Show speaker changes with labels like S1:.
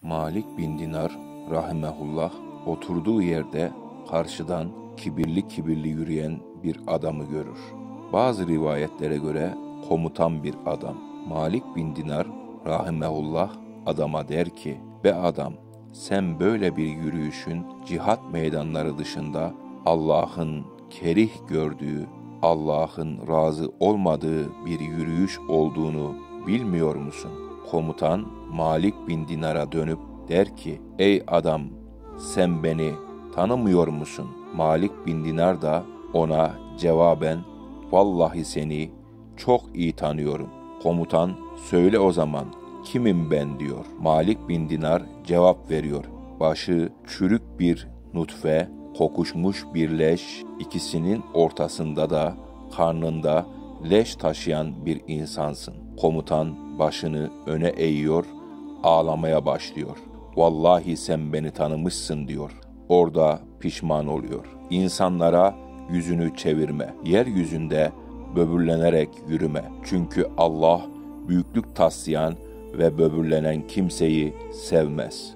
S1: Malik bin Dinar rahimehullah oturduğu yerde karşıdan kibirli kibirli yürüyen bir adamı görür. Bazı rivayetlere göre komutan bir adam. Malik bin Dinar rahimehullah adama der ki, "Be adam, sen böyle bir yürüyüşün cihat meydanları dışında Allah'ın kerih gördüğü, Allah'ın razı olmadığı bir yürüyüş olduğunu bilmiyor musun?" Komutan Malik bin Dinar'a dönüp der ki, "Ey adam, sen beni tanımıyor musun?" Malik bin Dinar da ona cevaben, "Vallahi seni çok iyi tanıyorum." Komutan, "Söyle o zaman, kimim ben?" diyor. Malik bin Dinar cevap veriyor. "Başı çürük bir nutfe, kokuşmuş bir leş, ikisinin ortasında da karnında leş taşıyan bir insansın." Komutan başını öne eğiyor, ağlamaya başlıyor. "Vallahi sen beni tanımışsın." diyor. Orada pişman oluyor. "İnsanlara yüzünü çevirme, yeryüzünde böbürlenerek yürüme. Çünkü Allah büyüklük taslayan ve böbürlenen kimseyi sevmez."